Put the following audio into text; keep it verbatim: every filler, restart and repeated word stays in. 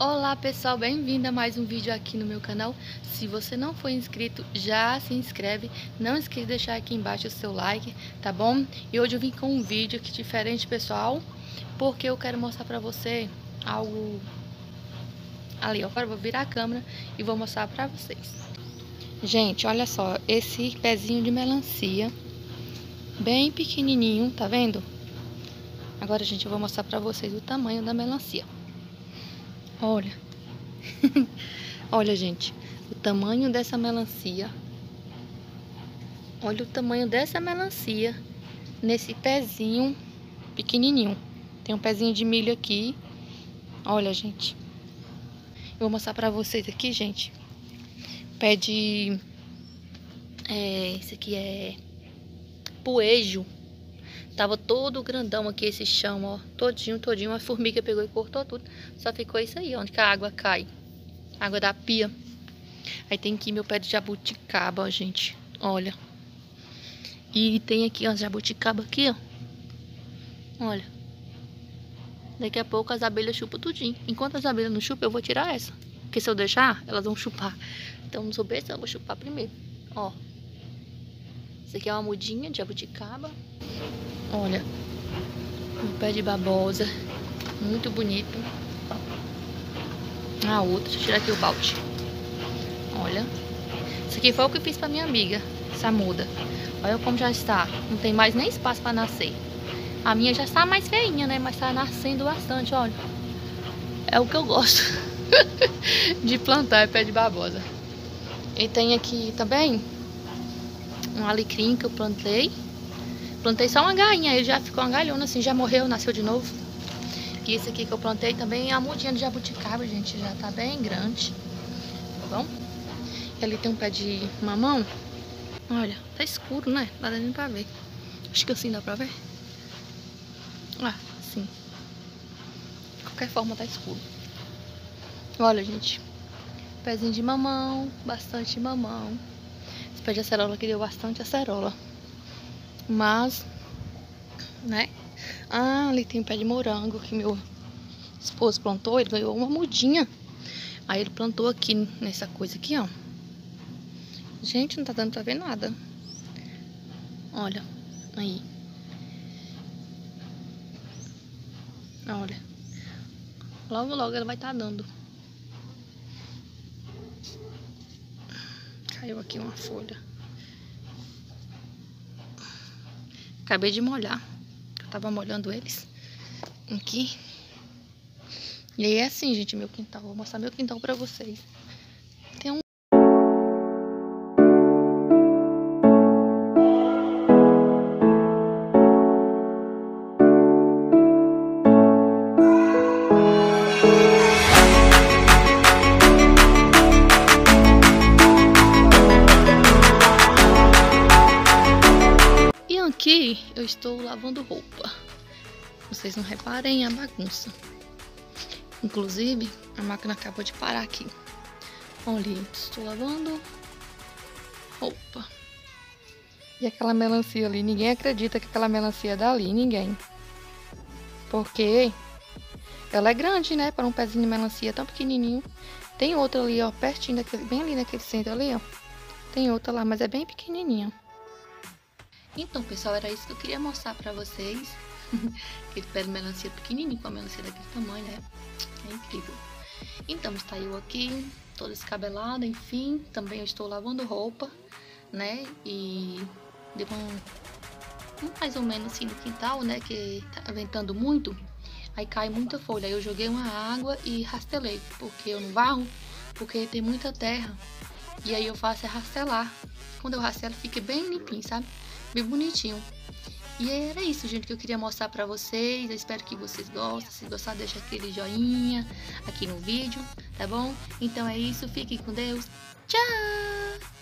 Olá pessoal, bem-vindo a mais um vídeo aqui no meu canal. Se você não for inscrito, já se inscreve. Não esqueça de deixar aqui embaixo o seu like, tá bom? E hoje eu vim com um vídeo aqui diferente, pessoal, porque eu quero mostrar pra você algo ali, ó. Agora eu vou virar a câmera e vou mostrar pra vocês. Gente, olha só, esse pezinho de melancia, bem pequenininho, tá vendo? Agora, gente, eu vou mostrar pra vocês o tamanho da melancia. Olha, olha, gente, o tamanho dessa melancia. Olha o tamanho dessa melancia nesse pezinho pequenininho. Tem um pezinho de milho aqui. Olha, gente. Eu vou mostrar pra vocês aqui, gente. Pé de... É, esse aqui é poejo. Tava todo grandão aqui esse chão, ó. Todinho, todinho. A formiga pegou e cortou tudo. Só ficou isso aí, onde que a água cai. Água da pia. Aí tem aqui meu pé de jabuticaba, ó, gente. Olha. E tem aqui, ó, jabuticaba aqui, ó. Olha. Daqui a pouco as abelhas chupam tudinho. Enquanto as abelhas não chupam, eu vou tirar essa. Porque se eu deixar, elas vão chupar. Então, não sou besta, eu vou chupar primeiro. Ó. Isso aqui é uma mudinha de jabuticaba. Olha. Um pé de babosa. Muito bonito. A outra. Deixa eu tirar aqui o balde. Olha. Isso aqui foi o que eu fiz pra minha amiga. Essa muda. Olha como já está. Não tem mais nem espaço pra nascer. A minha já está mais feinha, né? Mas tá nascendo bastante, olha. É o que eu gosto de plantar, é pé de babosa. E tem aqui também um alecrim que eu plantei. Plantei só uma gainha, ele já ficou uma galhona assim, já morreu, nasceu de novo. E esse aqui que eu plantei também é a mudinha de jabuticaba, gente, já tá bem grande. Tá bom? E ali tem um pé de mamão. Olha, tá escuro, né? Não dá nem pra ver. Acho que assim dá pra ver. Ah, sim. De qualquer forma tá escuro. Olha, gente. Pezinho de mamão. Bastante mamão. Esse pé de acerola aqui deu bastante acerola. Mas, né? Ah, ali tem um pé de morango que meu esposo plantou. Ele ganhou uma mudinha. Aí ele plantou aqui nessa coisa aqui, ó. Gente, não tá dando pra ver nada. Olha, aí. Olha. Logo, logo ela vai estar dando. Caiu aqui uma folha. Acabei de molhar. Eu tava molhando eles. Aqui. E aí é assim, gente, meu quintal. Vou mostrar meu quintal pra vocês. Tem um... Aqui eu estou lavando roupa. Vocês não reparem a bagunça. Inclusive, a máquina acabou de parar aqui. Olha, estou lavando roupa. E aquela melancia ali, ninguém acredita que aquela melancia é dali, ninguém. Porque ela é grande, né? Para um pezinho de melancia tão pequenininho. Tem outra ali, ó, pertinho daquele, bem ali naquele centro ali, ó. Tem outra lá, mas é bem pequenininha. Então, pessoal, era isso que eu queria mostrar pra vocês. Aquele pé de melancia pequenininho, com a melancia daquele tamanho, né? É incrível. Então, está eu aqui, toda descabelada, enfim. Também eu estou lavando roupa, né? E deu um, um mais ou menos assim no quintal, né? Que tá ventando muito. Aí cai muita folha. Aí eu joguei uma água e rastelei. Porque eu não varro, porque tem muita terra. E aí eu faço é rastelar. Quando eu rastelo, fica bem limpinho, sabe? Bem bonitinho. E era isso, gente, que eu queria mostrar pra vocês. Eu espero que vocês gostem. Se gostar, deixa aquele joinha aqui no vídeo, tá bom? Então é isso, fiquem com Deus. Tchau!